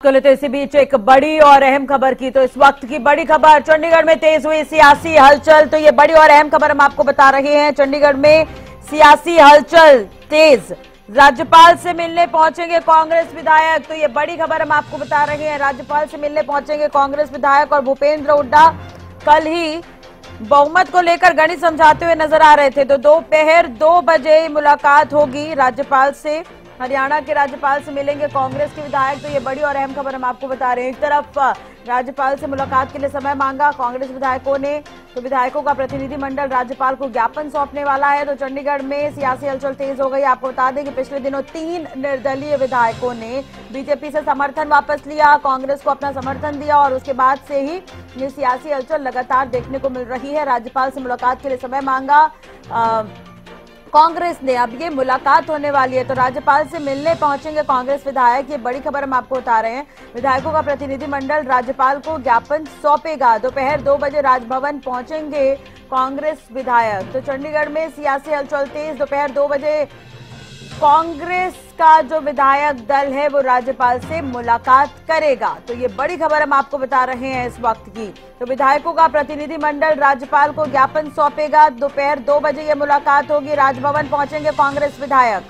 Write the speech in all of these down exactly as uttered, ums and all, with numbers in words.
तो इसी बीच एक बड़ी और अहम खबर की, तो इस वक्त की बड़ी खबर, चंडीगढ़ में तेज हुई सियासी हलचल। तो ये बड़ी और अहम खबर हम आपको बता रहे हैं। चंडीगढ़ में सियासी हलचल तेज, राज्यपाल से मिलने पहुंचेंगे कांग्रेस विधायक। तो ये बड़ी खबर हम आपको बता रहे हैं, राज्यपाल से मिलने पहुंचेंगे कांग्रेस विधायक। और भूपेंद्र हुड्डा कल ही बहुमत को लेकर गणित समझाते हुए नजर आ रहे थे। तो दोपहर दो बजे मुलाकात होगी राज्यपाल से, हरियाणा के राज्यपाल से मिलेंगे कांग्रेस के विधायक। तो ये बड़ी और अहम खबर हम आपको बता रहे हैं। एक तरफ राज्यपाल से मुलाकात के लिए समय मांगा कांग्रेस विधायकों ने, तो विधायकों का प्रतिनिधिमंडल राज्यपाल को ज्ञापन सौंपने वाला है। तो चंडीगढ़ में सियासी हलचल तेज हो गई। आपको बता दें कि पिछले दिनों तीन निर्दलीय विधायकों ने बीजेपी से समर्थन वापस लिया, कांग्रेस को अपना समर्थन दिया, और उसके बाद से ही ये सियासी हलचल लगातार देखने को मिल रही है। राज्यपाल से मुलाकात के लिए समय मांगा आ, कांग्रेस ने, अब ये मुलाकात होने वाली है। तो राज्यपाल से मिलने पहुंचेंगे कांग्रेस विधायक, ये बड़ी खबर हम आपको बता रहे हैं। विधायकों का प्रतिनिधिमंडल राज्यपाल को ज्ञापन सौंपेगा। दोपहर दो बजे राजभवन पहुंचेंगे कांग्रेस विधायक। तो चंडीगढ़ में सियासी हलचल तेज, दोपहर दो बजे कांग्रेस का जो विधायक दल है वो राज्यपाल से मुलाकात करेगा। तो ये बड़ी खबर हम आपको बता रहे हैं इस वक्त की। तो विधायकों का प्रतिनिधिमंडल राज्यपाल को ज्ञापन सौंपेगा। दोपहर दो बजे ये मुलाकात होगी, राजभवन पहुंचेंगे कांग्रेस विधायक।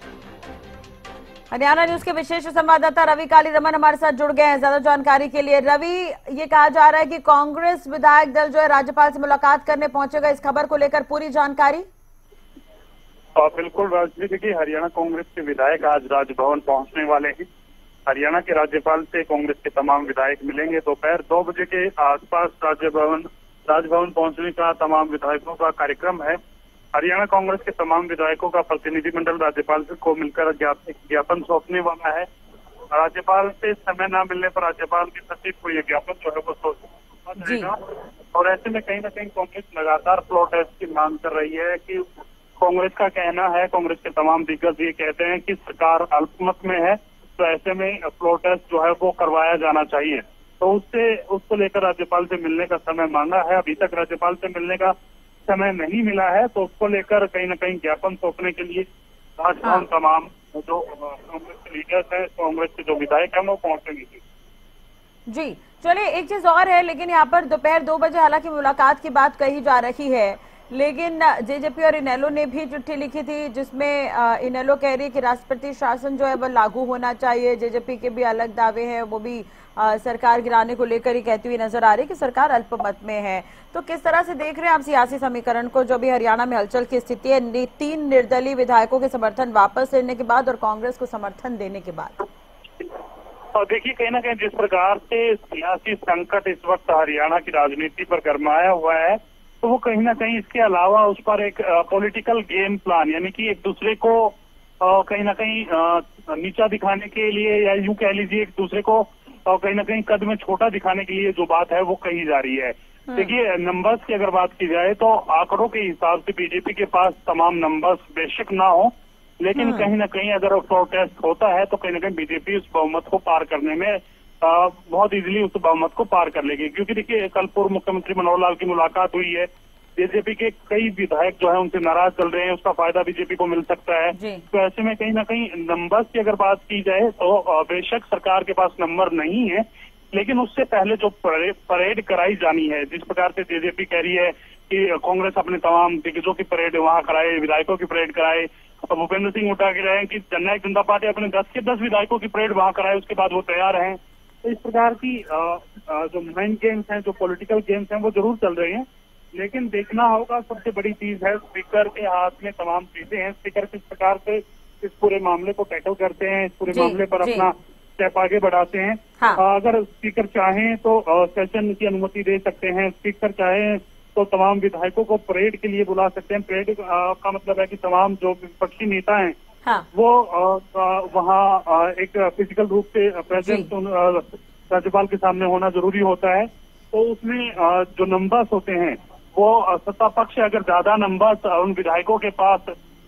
हरियाणा न्यूज के विशेष संवाददाता रवि काली रमन हमारे साथ जुड़ गए हैं ज्यादा जानकारी के लिए। रवि, ये कहा जा रहा है कि कांग्रेस विधायक दल जो है राज्यपाल से मुलाकात करने पहुंचेगा, इस खबर को लेकर पूरी जानकारी। बिल्कुल राजनीति, देखिए हरियाणा कांग्रेस के विधायक आज राजभवन पहुंचने वाले हैं। हरियाणा के राज्यपाल से कांग्रेस के तमाम विधायक मिलेंगे। दोपहर दो बजे के आसपास राज्यभवन राजभवन पहुंचने का तमाम विधायकों का कार्यक्रम है। हरियाणा कांग्रेस के तमाम विधायकों का प्रतिनिधिमंडल राज्यपाल को मिलकर ज्ञापन सौंपने वाला है। राज्यपाल से समय न मिलने पर राज्यपाल के सचिव को यह ज्ञापन जो है वो सौंपा जाएगा। और ऐसे में कहीं ना कहीं कांग्रेस लगातार फ्लोर टेस्ट की मांग कर रही है कि कांग्रेस का कहना है, कांग्रेस के तमाम दिग्गज ये कहते हैं कि सरकार अल्पमत में है, तो ऐसे में फ्लोर टेस्ट जो है वो करवाया जाना चाहिए। तो उससे उसको लेकर राज्यपाल से मिलने का समय मांगा है। अभी तक राज्यपाल से मिलने का समय नहीं मिला है, तो उसको लेकर कहीं ना कहीं ज्ञापन सौंपने के लिए राजभवन तमाम जो कांग्रेस के लीडर्स हैं, कांग्रेस के जो विधायक हैं वो पहुंचेंगे। जी चलिए, एक चीज और है, लेकिन यहाँ पर दोपहर दो बजे हालांकि मुलाकात की बात कही जा रही है, लेकिन जेजेपी और इनेलो ने भी चिट्ठी लिखी थी जिसमें इनेलो कह रही है कि राष्ट्रपति शासन जो है वह लागू होना चाहिए। जेजेपी के भी अलग दावे हैं, वो भी आ, सरकार गिराने को लेकर ही कहती हुई नजर आ रही है कि सरकार अल्पमत में है। तो किस तरह से देख रहे हैं आप सियासी समीकरण को, जो भी हरियाणा में हलचल की स्थिति है तीन निर्दलीय विधायकों के समर्थन वापस लेने के बाद और कांग्रेस को समर्थन देने के बाद? और देखिए कहीं ना कहीं जिस प्रकार से सियासी संकट इस वक्त हरियाणा की राजनीति पर गरमाया हुआ है, तो वो कहीं ना कहीं इसके अलावा उस पर एक पॉलिटिकल गेम प्लान, यानी कि एक दूसरे को आ, कहीं ना कहीं आ, नीचा दिखाने के लिए, या यूं कह लीजिए एक दूसरे को आ, कहीं ना कहीं कद में छोटा दिखाने के लिए जो बात है वो कही जा रही है। देखिए नंबर्स की अगर बात की जाए तो आंकड़ों के हिसाब से बीजेपी के पास तमाम नंबर्स बेशक ना हो, लेकिन कहीं ना कहीं अगर फ्लोर टेस्ट होता है तो कहीं ना कहीं बीजेपी उस बहुमत को पार करने में आ, बहुत इजीली उस बहुमत को पार कर लेगी। क्योंकि देखिए कल पूर्व मुख्यमंत्री मनोहर लाल की मुलाकात हुई है, बीजेपी के कई विधायक जो है उनसे नाराज चल रहे हैं, उसका फायदा बीजेपी को मिल सकता है। तो ऐसे में कहीं ना कहीं नंबर्स की अगर बात की जाए तो बेशक सरकार के पास नंबर नहीं है, लेकिन उससे पहले जो परेड कराई जानी है, जिस प्रकार से जेजेपी कह रही है कि कांग्रेस अपने तमाम दिग्गजों की परेड वहां कराए, विधायकों की परेड कराए, भूपेंद्र सिंह हुड्डा कह रहे हैं कि जननायक जनता पार्टी अपने दस के दस विधायकों की परेड वहां कराए, उसके बाद वो तैयार हैं। तो इस प्रकार की आ, आ, जो माइंड गेम्स हैं, जो पॉलिटिकल गेम्स हैं वो जरूर चल रहे हैं, लेकिन देखना होगा। सबसे बड़ी चीज है स्पीकर के हाथ में तमाम चीजें हैं। स्पीकर किस प्रकार से इस पूरे मामले को टैकल करते हैं, इस पूरे मामले पर अपना स्टेप आगे बढ़ाते हैं। हाँ। आ, अगर स्पीकर चाहें तो आ, सेशन की अनुमति दे सकते हैं, स्पीकर चाहें तो तमाम विधायकों को परेड के लिए बुला सकते हैं। परेड का मतलब है कि तमाम जो विपक्षी नेता हैं हाँ। वो वहाँ एक फिजिकल रूप से प्रेजेंट राज्यपाल के सामने होना जरूरी होता है। तो उसमें आ, जो नंबर्स होते हैं वो सत्ता पक्ष अगर ज्यादा नंबर्स उन विधायकों के पास,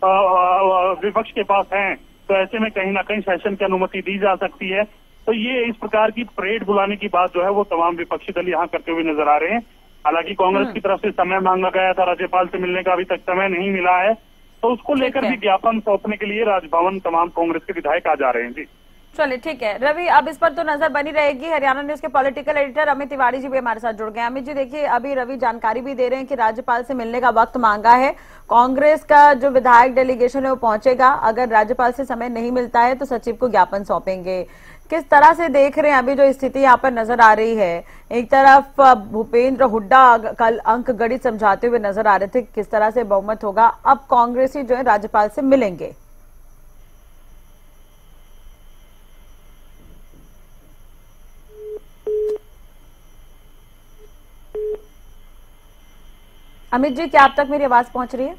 विपक्ष के पास हैं, तो ऐसे में कहीं ना कहीं सेशन की अनुमति दी जा सकती है। तो ये इस प्रकार की परेड बुलाने की बात जो है वो तमाम विपक्षी दल यहाँ करते हुए नजर आ रहे हैं। हालांकि कांग्रेस की तरफ से समय मांगा गया था राज्यपाल से मिलने का, अभी तक समय नहीं मिला है, तो उसको लेकर भी ज्ञापन सौंपने के लिए राजभवन तमाम कांग्रेस के विधायक आ जा रहे हैं। जी चलिए ठीक है रवि, अब इस पर तो नजर बनी रहेगी। हरियाणा न्यूज के पॉलिटिकल एडिटर अमित तिवारी जी भी हमारे साथ जुड़ गए। अमित जी देखिए, अभी रवि जानकारी भी दे रहे हैं कि राज्यपाल से मिलने का वक्त मांगा है। कांग्रेस का जो विधायक डेलीगेशन है वो पहुंचेगा। अगर राज्यपाल से समय नहीं मिलता है तो सचिव को ज्ञापन सौंपेंगे। किस तरह से देख रहे हैं अभी जो स्थिति यहाँ पर नजर आ रही है? एक तरफ भूपेंद्र हुड्डा कल अंक गणित समझाते हुए नजर आ रहे थे किस तरह से बहुमत होगा, अब कांग्रेसी जो है राज्यपाल से मिलेंगे। अमित जी, क्या आप तक मेरी आवाज पहुंच रही है?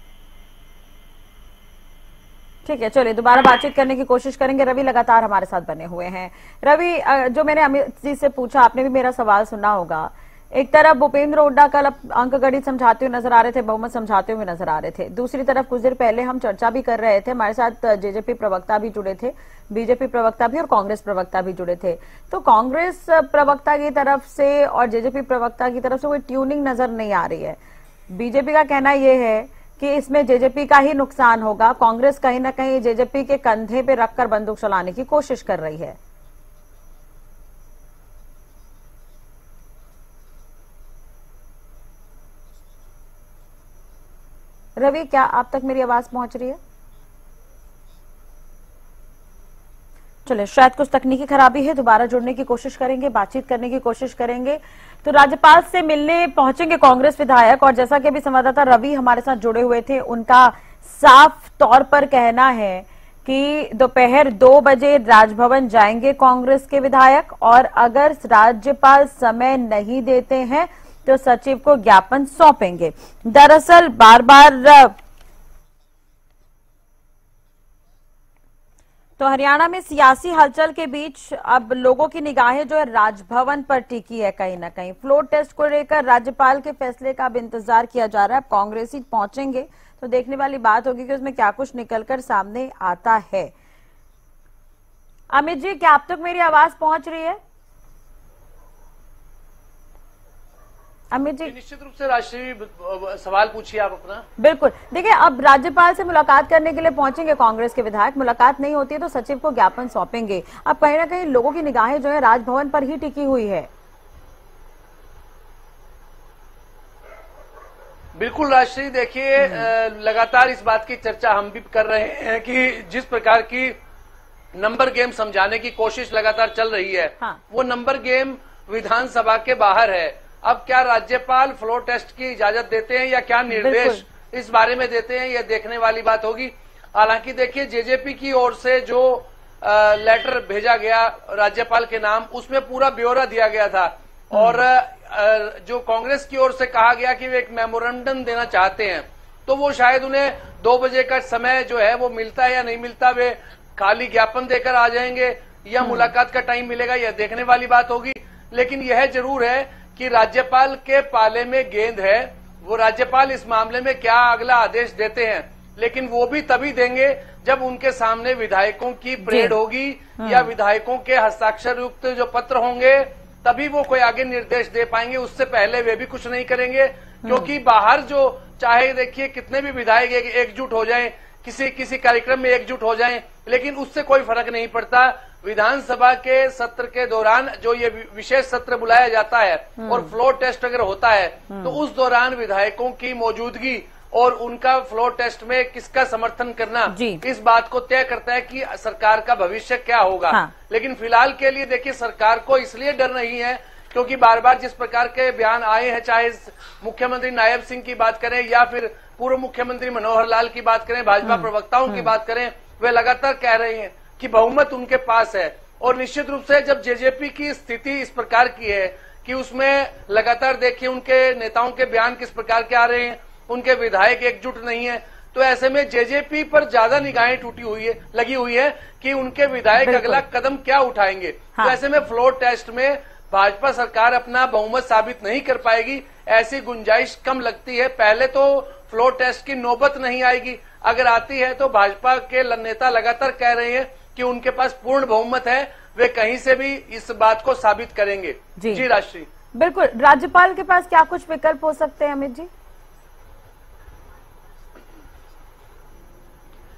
ठीक है, चलिए दोबारा बातचीत करने की कोशिश करेंगे। रवि लगातार हमारे साथ बने हुए हैं। रवि, जो मैंने अमित जी से पूछा, आपने भी मेरा सवाल सुना होगा। एक तरफ भूपेंद्र हुड्डा कल अंक गणित समझाते हुए नजर आ रहे थे, बहुमत समझाते हुए नजर आ रहे थे। दूसरी तरफ कुछ देर पहले हम चर्चा भी कर रहे थे, हमारे साथ जेजेपी प्रवक्ता भी जुड़े थे, बीजेपी प्रवक्ता भी और कांग्रेस प्रवक्ता भी जुड़े थे। तो कांग्रेस प्रवक्ता की तरफ से और जेजेपी प्रवक्ता की तरफ से कोई ट्यूनिंग नजर नहीं आ रही है। बीजेपी का कहना यह है कि इसमें जेजेपी का ही नुकसान होगा। कांग्रेस कहीं ना कहीं जेजेपी के कंधे पे रखकर बंदूक चलाने की कोशिश कर रही है। रवि, क्या आप तक मेरी आवाज पहुंच रही है? चलिए, शायद कुछ तकनीकी खराबी है, दोबारा जुड़ने की कोशिश करेंगे, बातचीत करने की कोशिश करेंगे। तो राज्यपाल से मिलने पहुंचेंगे कांग्रेस विधायक, और जैसा कि अभी संवाददाता रवि हमारे साथ जुड़े हुए थे, उनका साफ तौर पर कहना है कि दोपहर दो बजे राजभवन जाएंगे कांग्रेस के विधायक, और अगर राज्यपाल समय नहीं देते हैं तो सचिव को ज्ञापन सौंपेंगे। दरअसल बार बार तो हरियाणा में सियासी हलचल के बीच अब लोगों की निगाहें जो है राजभवन पर टिकी है। कहीं ना कहीं फ्लोर टेस्ट को लेकर राज्यपाल के फैसले का अब इंतजार किया जा रहा है। अब कांग्रेसी पहुंचेंगे तो देखने वाली बात होगी कि उसमें क्या कुछ निकलकर सामने आता है। अमित जी, क्या आप तक मेरी आवाज पहुंच रही है? अमित जी, निश्चित रूप से राष्ट्रीय सवाल पूछिए आप अपना। बिल्कुल, देखिए अब राज्यपाल से मुलाकात करने के लिए पहुंचेंगे कांग्रेस के विधायक। मुलाकात नहीं होती है तो सचिव को ज्ञापन सौंपेंगे। अब कहीं ना कहीं लोगों की निगाहें जो है राजभवन पर ही टिकी हुई है। बिल्कुल राष्ट्रीय, देखिए लगातार इस बात की चर्चा हम भी कर रहे हैं कि जिस प्रकार की नंबर गेम समझाने की कोशिश लगातार चल रही है, हाँ। वो नंबर गेम विधानसभा के बाहर है। अब क्या राज्यपाल फ्लोर टेस्ट की इजाजत देते हैं या क्या निर्देश इस बारे में देते हैं, यह देखने वाली बात होगी। हालांकि देखिए, जेजेपी की ओर से जो आ, लेटर भेजा गया राज्यपाल के नाम, उसमें पूरा ब्यौरा दिया गया था, और आ, जो कांग्रेस की ओर से कहा गया कि वे एक मेमोरेंडम देना चाहते हैं, तो वो शायद उन्हें दो बजे का समय जो है वो मिलता है या नहीं मिलता, वे खाली ज्ञापन देकर आ जाएंगे या मुलाकात का टाइम मिलेगा, यह देखने वाली बात होगी। लेकिन यह जरूर है कि राज्यपाल के पाले में गेंद है। वो राज्यपाल इस मामले में क्या अगला आदेश देते हैं, लेकिन वो भी तभी देंगे जब उनके सामने विधायकों की परेड होगी या विधायकों के हस्ताक्षर युक्त जो पत्र होंगे, तभी वो कोई आगे निर्देश दे पाएंगे। उससे पहले वे भी कुछ नहीं करेंगे, क्योंकि बाहर जो चाहे देखिए कितने भी विधायक एकजुट हो जाएं, किसी किसी कार्यक्रम में एकजुट हो जाएं, लेकिन उससे कोई फर्क नहीं पड़ता। विधानसभा के सत्र के दौरान जो ये विशेष सत्र बुलाया जाता है और फ्लोर टेस्ट अगर होता है, तो उस दौरान विधायकों की मौजूदगी और उनका फ्लोर टेस्ट में किसका समर्थन करना, इस बात को तय करता है कि सरकार का भविष्य क्या होगा। हाँ। लेकिन फिलहाल के लिए देखिए, सरकार को इसलिए डर नहीं है क्योंकि बार बार जिस प्रकार के बयान आए हैं, चाहे मुख्यमंत्री नायब सिंह की बात करें या फिर पूर्व मुख्यमंत्री मनोहर लाल की बात करें, भाजपा प्रवक्ताओं की बात करें, वे लगातार कह रहे हैं कि बहुमत उनके पास है। और निश्चित रूप से जब जेजेपी की स्थिति इस प्रकार की है कि उसमें लगातार देखिए उनके नेताओं के बयान किस प्रकार के आ रहे हैं, उनके विधायक एकजुट नहीं है, तो ऐसे में जेजेपी पर ज्यादा निगाहें टूटी हुई है लगी हुई है कि उनके विधायक अगला कदम क्या उठाएंगे। हाँ। तो ऐसे में फ्लोर टेस्ट में भाजपा सरकार अपना बहुमत साबित नहीं कर पाएगी, ऐसी गुंजाइश कम लगती है। पहले तो फ्लोर टेस्ट की नौबत नहीं आएगी, अगर आती है तो भाजपा के नेता लगातार कह रहे हैं कि उनके पास पूर्ण बहुमत है, वे कहीं से भी इस बात को साबित करेंगे। जी, जी राष्ट्रीय, बिल्कुल। राज्यपाल के पास क्या कुछ विकल्प हो सकते हैं अमित जी?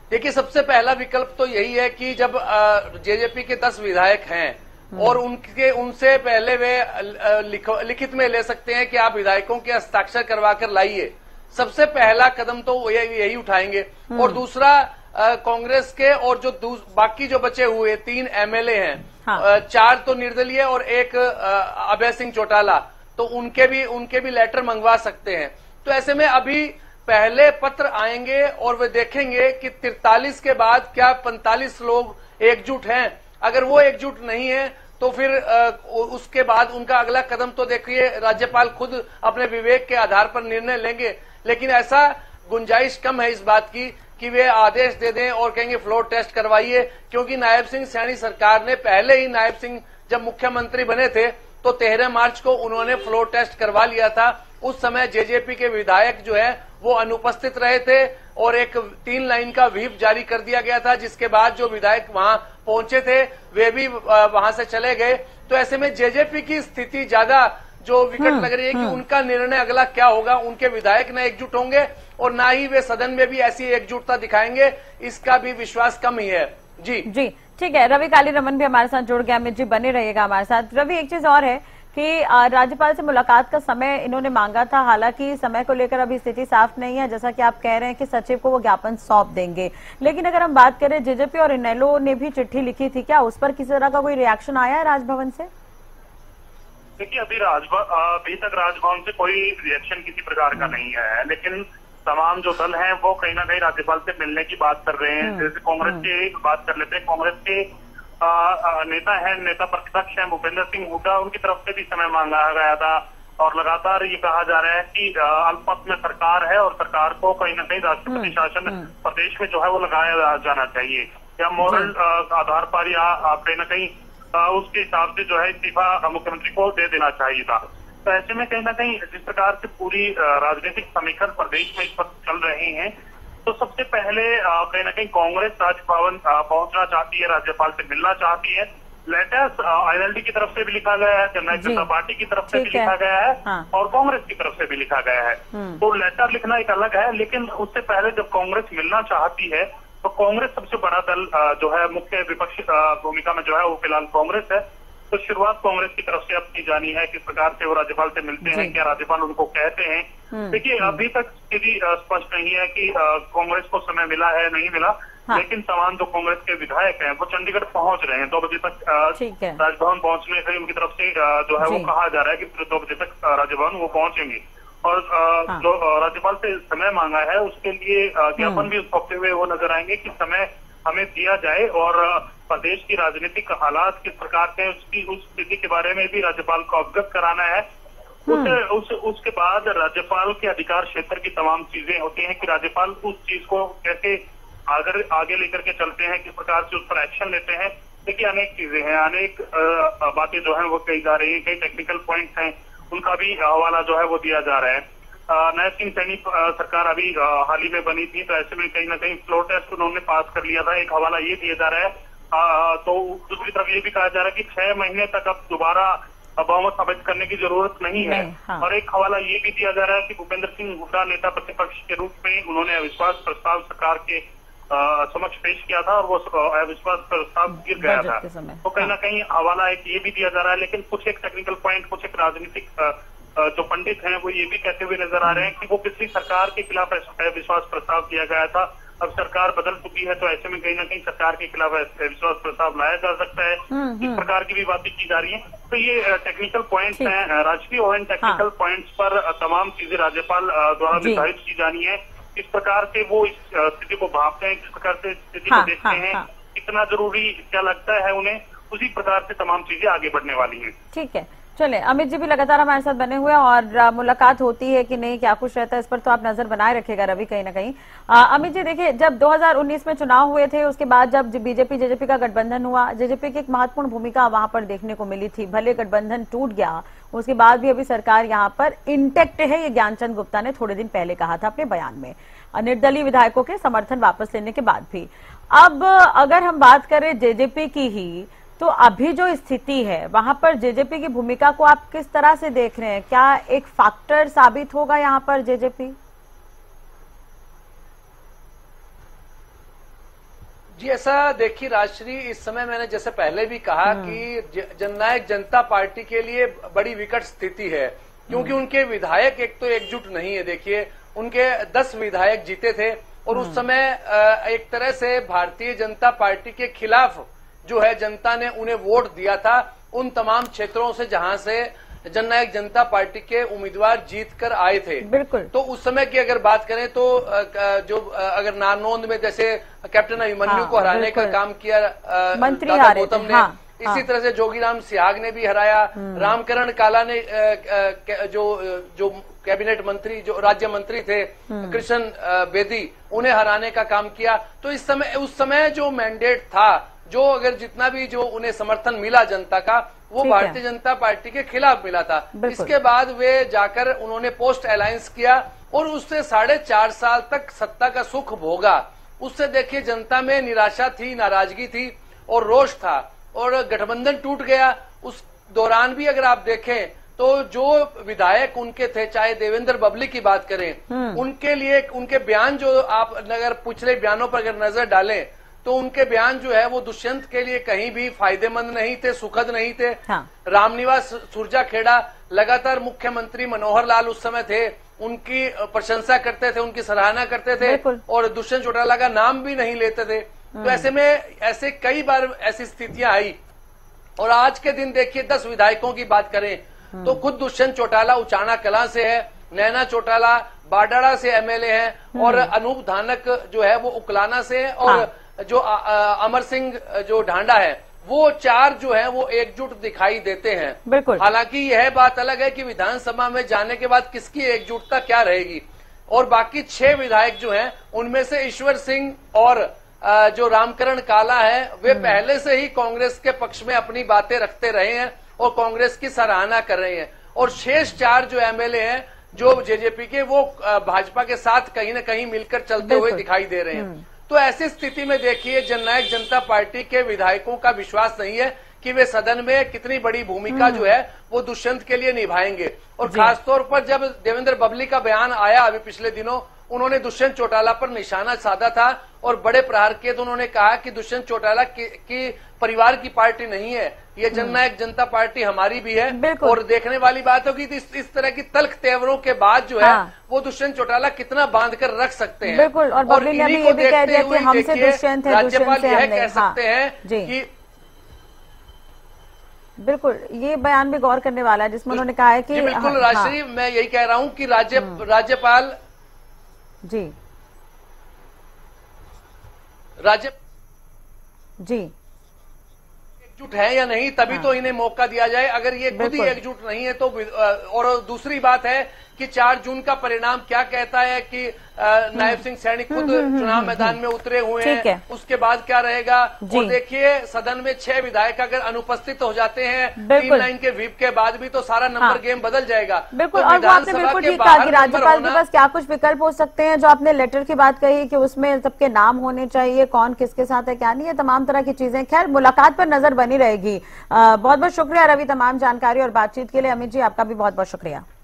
देखिए, सबसे पहला विकल्प तो यही है कि जब जेजेपी के दस विधायक हैं और उनके उनसे पहले वे लिखित में ले सकते हैं कि आप विधायकों के हस्ताक्षर करवा कर लाइए, सबसे पहला कदम तो यही उठाएंगे। और दूसरा, कांग्रेस के और जो बाकी जो बचे हुए तीन एमएलए हैं, हाँ। चार तो निर्दलीय और एक अभय सिंह चौटाला, तो उनके भी उनके भी लेटर मंगवा सकते हैं। तो ऐसे में अभी पहले पत्र आएंगे और वे देखेंगे कि तिरतालीस के बाद क्या पैंतालीस लोग एकजुट हैं। अगर वो एकजुट नहीं है तो फिर उसके बाद उनका अगला कदम तो देखिए राज्यपाल खुद अपने विवेक के आधार पर निर्णय लेंगे, लेकिन ऐसा गुंजाइश कम है इस बात की कि वे आदेश दे दें और कहेंगे फ्लोर टेस्ट करवाइए, क्योंकि नायब सिंह सैनी सरकार ने पहले ही नायब सिंह जब मुख्यमंत्री बने थे तो तेरह मार्च को उन्होंने फ्लोर टेस्ट करवा लिया था। उस समय जेजेपी के विधायक जो है वो अनुपस्थित रहे थे और एक तीन लाइन का व्हीप जारी कर दिया गया था, जिसके बाद जो विधायक वहां पहुंचे थे वे भी वहां से चले गए। तो ऐसे में जेजेपी की स्थिति ज्यादा जो विकट लग रही है कि उनका निर्णय अगला क्या होगा। उनके विधायक न एकजुट होंगे और ना ही वे सदन में भी ऐसी एकजुटता दिखाएंगे, इसका भी विश्वास कम ही है। जी जी ठीक है, रवि काली रमन भी हमारे साथ जुड़ गया। अमित जी बने रहिएगा हमारे साथ। रवि, एक चीज और है कि राज्यपाल से मुलाकात का समय इन्होंने मांगा था, हालांकि समय को लेकर अभी स्थिति साफ नहीं है, जैसा कि आप कह रहे हैं कि सचिव को वो ज्ञापन सौंप देंगे। लेकिन अगर हम बात करें, जेजेपी और इनेलो ने भी चिट्ठी लिखी थी, क्या उस पर किसी तरह का कोई रिएक्शन आया है राजभवन से? देखिए, अभी राजभवन अभी तक राजभवन से कोई रिएक्शन किसी प्रकार का नहीं है, लेकिन तमाम जो दल हैं वो कहीं ना कहीं राज्यपाल से मिलने की बात कर रहे हैं। जैसे कांग्रेस की बात कर लेते हैं, कांग्रेस के आ, आ, नेता है, नेता प्रतिपक्ष है भूपेंद्र सिंह हुड्डा, उनकी तरफ से भी समय मांगा गया था और लगातार ये कहा जा रहा है कि अल्पमत में सरकार है और सरकार को कहीं ना कहीं राष्ट्रपति शासन प्रदेश में जो है वो लगाया जाना चाहिए, या मॉरल आधार पर या कहीं ना कहीं उसके हिसाब से जो है इस्तीफा मुख्यमंत्री को दे देना चाहिए था। तो ऐसे में कहीं ना कहीं जिस प्रकार से पूरी राजनीतिक समीकरण प्रदेश में इस वक्त चल रहे हैं, तो सबसे पहले कहीं ना कहीं कांग्रेस राजभवन पहुंचना चाहती है, राज्यपाल से मिलना चाहती है। लेटर्स आईएनएलडी की तरफ से भी लिखा गया है, जननायक जनता पार्टी की तरफ से भी लिखा गया है, हाँ। और कांग्रेस की तरफ से भी लिखा गया है। तो लेटर लिखना एक अलग है, लेकिन उससे पहले जब कांग्रेस मिलना चाहती है तो कांग्रेस सबसे बड़ा दल जो है मुख्य विपक्षी भूमिका में जो है वो फिलहाल कांग्रेस है। तो शुरुआत कांग्रेस की तरफ से अब की जानी है, किस प्रकार से वो राज्यपाल से मिलते हैं, क्या राज्यपाल उनको कहते हैं। देखिए, अभी तक स्थिति स्पष्ट नहीं है कि कांग्रेस को समय मिला है नहीं मिला, हाँ। लेकिन तमाम जो कांग्रेस के विधायक हैं वो चंडीगढ़ पहुंच रहे हैं। दो बजे तक राजभवन पहुंचने से उनकी तरफ से जो है वो कहा जा रहा है कि दो बजे तक राजभवन वो पहुंचेंगे। और हाँ। जो राज्यपाल से समय मांगा है उसके लिए ज्ञापन भी सौंपते हुए वो नजर आएंगे कि समय हमें दिया जाए और प्रदेश की राजनीतिक हालात किस प्रकार के उसकी उस स्थिति के बारे में भी राज्यपाल को अवगत कराना है। उस, उस उसके बाद राज्यपाल के अधिकार क्षेत्र की तमाम चीजें होती हैं कि राज्यपाल उस चीज को कैसे आगे आगे लेकर के चलते हैं, किस प्रकार से उस पर एक्शन लेते हैं। देखिए, अनेक चीजें हैं, अनेक बातें जो है वो कही जा रही है, कई टेक्निकल पॉइंट्स हैं, उनका भी हवाला जो है वो दिया जा रहा है। नायब सिंह सैनी सरकार अभी हाल ही में बनी थी, तो ऐसे में कहीं ना कहीं फ्लोर टेस्ट उन्होंने पास कर लिया था, एक हवाला ये दिया जा रहा है। आ, तो दूसरी तरफ ये भी कहा जा रहा है कि छह महीने तक अब दोबारा बहुमत साबित करने की जरूरत नहीं है। नहीं, हाँ। और एक हवाला ये भी दिया जा रहा है कि भूपेंद्र सिंह हुड्डा नेता प्रतिपक्ष के रूप में उन्होंने अविश्वास प्रस्ताव सरकार के समक्ष पेश किया था और वो अविश्वास प्रस्ताव गिर गया था। तो कहीं ना कहीं हवाला एक ये भी दिया जा रहा है, लेकिन कुछ एक टेक्निकल पॉइंट, कुछ एक राजनीतिक जो पंडित हैं वो ये भी कहते हुए नजर आ रहे हैं कि वो पिछली सरकार के खिलाफ अविश्वास प्रस्ताव किया गया था, अब सरकार बदल चुकी है, तो ऐसे में कहीं ना कहीं सरकार के खिलाफ विश्वास प्रस्ताव लाया जा सकता है। इस प्रकार की भी बातें की जा रही हैं। तो ये टेक्निकल पॉइंट्स हैं, राजकीय और टेक्निकल पॉइंट्स पर तमाम चीजें राज्यपाल द्वारा निर्धारित की जानी है। इस प्रकार से वो इस स्थिति को भांपते हैं, किस प्रकार से स्थिति को देखते हैं, कितना जरूरी क्या लगता है उन्हें, उसी प्रकार से तमाम चीजें आगे बढ़ने वाली हैं। ठीक है, चले अमित जी भी लगातार हमारे साथ बने हुए हैं और मुलाकात होती है कि नहीं, क्या कुछ रहता है, इस पर तो आप नजर बनाए रखेगा रवि कहीं ना कहीं। आ, अमित जी देखिए, जब दो हज़ार उन्नीस में चुनाव हुए थे, उसके बाद जब बीजेपी जेजेपी का गठबंधन हुआ, जेजेपी की एक महत्वपूर्ण भूमिका वहां पर देखने को मिली थी। भले गठबंधन टूट गया, उसके बाद भी अभी सरकार यहाँ पर इंटेक्ट है, ये ज्ञानचंद गुप्ता ने थोड़े दिन पहले कहा था अपने बयान में, निर्दलीय विधायकों के समर्थन वापस लेने के बाद भी। अब अगर हम बात करें जेजेपी की ही, तो अभी जो स्थिति है वहां पर जेजेपी की भूमिका को आप किस तरह से देख रहे हैं? क्या एक फैक्टर साबित होगा यहाँ पर जेजेपी? जी ऐसा देखिए राजश्री, इस समय मैंने जैसे पहले भी कहा कि जननायक जनता पार्टी के लिए बड़ी विकट स्थिति है, क्योंकि उनके विधायक एक तो एकजुट नहीं है। देखिए उनके दस विधायक जीते थे और उस समय एक तरह से भारतीय जनता पार्टी के खिलाफ जो है जनता ने उन्हें वोट दिया था उन तमाम क्षेत्रों से जहां से जननायक जनता पार्टी के उम्मीदवार जीत कर आए थे। बिल्कुल। तो उस समय की अगर बात करें तो जो अगर नारनौंद में जैसे कैप्टन अभिमन्यु हाँ, को हराने का काम किया मंत्री दादा गौतम ने, हाँ, इसी हाँ। तरह से जोगीराम सिहाग ने भी हराया, रामकरण काला ने जो जो कैबिनेट मंत्री जो राज्य मंत्री थे कृष्ण बेदी, उन्हें हराने का काम किया। तो इस समय उस समय जो मैंडेट था, जो अगर जितना भी जो उन्हें समर्थन मिला जनता का, वो भारतीय जनता पार्टी के खिलाफ मिला था। इसके बाद वे जाकर उन्होंने पोस्ट अलायंस किया और उससे साढ़े चार साल तक सत्ता का सुख भोगा। उससे देखिए जनता में निराशा थी, नाराजगी थी और रोष था और गठबंधन टूट गया। उस दौरान भी अगर आप देखें तो जो विधायक उनके थे, चाहे देवेंद्र बबली की बात करें, उनके लिए उनके बयान जो आप अगर पिछले बयानों पर अगर नजर डालें तो उनके बयान जो है वो दुष्यंत के लिए कहीं भी फायदेमंद नहीं थे, सुखद नहीं थे। हाँ। रामनिवास सुरजाखेड़ा लगातार मुख्यमंत्री मनोहर लाल उस समय थे, उनकी प्रशंसा करते थे, उनकी सराहना करते थे और दुष्यंत चौटाला का नाम भी नहीं लेते थे। तो ऐसे में ऐसे कई बार ऐसी स्थितियां आई और आज के दिन देखिए दस विधायकों की बात करें तो खुद दुष्यंत चौटाला उचाना कलां से है, नैना चौटाला बाडाड़ा से एमएलए हैं और अनूप धानक जो है वो उकलाना से है और हाँ। जो आ, आ, अमर सिंह जो ढांडा है, वो चार जो है वो एकजुट दिखाई देते हैं। बिल्कुल। हालांकि यह बात अलग है कि विधानसभा में जाने के बाद किसकी एकजुटता क्या रहेगी। और बाकी छह विधायक जो हैं उनमें से ईश्वर सिंह और आ, जो रामकरण काला है वे पहले से ही कांग्रेस के पक्ष में अपनी बातें रखते रहे हैं और कांग्रेस की सराहना कर रहे हैं। और शेष चार जो एमएलए हैं जो जेजेपी के, वो भाजपा के साथ कहीं न कहीं मिलकर चलते हुए दिखाई दे रहे हैं। तो ऐसी स्थिति में देखिए जननायक जनता पार्टी के विधायकों का विश्वास नहीं है कि वे सदन में कितनी बड़ी भूमिका जो है वो दुष्यंत के लिए निभाएंगे। और खासतौर पर जब देवेंद्र बबली का बयान आया अभी पिछले दिनों, उन्होंने दुष्यंत चौटाला पर निशाना साधा था और बड़े प्रहार किए। तो उन्होंने कहा कि दुष्यंत चौटाला की, की परिवार की पार्टी नहीं है, ये जननायक जनता पार्टी हमारी भी है। और देखने वाली बात होगी इस, इस तरह की तल्ख तेवरों के बाद जो है हाँ। वो दुष्यंत चौटाला कितना बांध कर रख सकते हैं। बिल्कुल। और, और इन्हीं को देखते हुए राज्यपाल यह कह सकते हैं कि बिल्कुल ये बयान भी गौर करने वाला है जिसमें उन्होंने कहा है कि बिल्कुल राजश्री, मैं यही कह रहा हूं कि राज्य राज्यपाल जी राज्य जी एकजुट है या नहीं, तभी हाँ। तो इन्हें मौका दिया जाए। अगर ये खुद ही एकजुट नहीं है तो। और दूसरी बात है कि चार जून का परिणाम क्या कहता है कि नायब सिंह सैनी खुद चुनाव मैदान में उतरे हुए हैं, उसके बाद क्या रहेगा। और देखिए सदन में छह विधायक अगर अनुपस्थित हो जाते हैं तीन लाइन के व्हीप के बाद भी, तो सारा नंबर हाँ। गेम बदल जाएगा। बिल्कुल। तो और वो आपने बिल्कुल ठीक कहा कि राज्यपाल के पास क्या कुछ विकल्प हो सकते हैं। जो आपने लेटर की बात कही कि उसमें सबके नाम होने चाहिए, कौन किसके साथ है क्या नहीं है, तमाम तरह की चीजें। खैर मुलाकात पर नजर बनी रहेगी। बहुत बहुत शुक्रिया रवि तमाम जानकारी और बातचीत के लिए। अमित जी आपका भी बहुत बहुत शुक्रिया।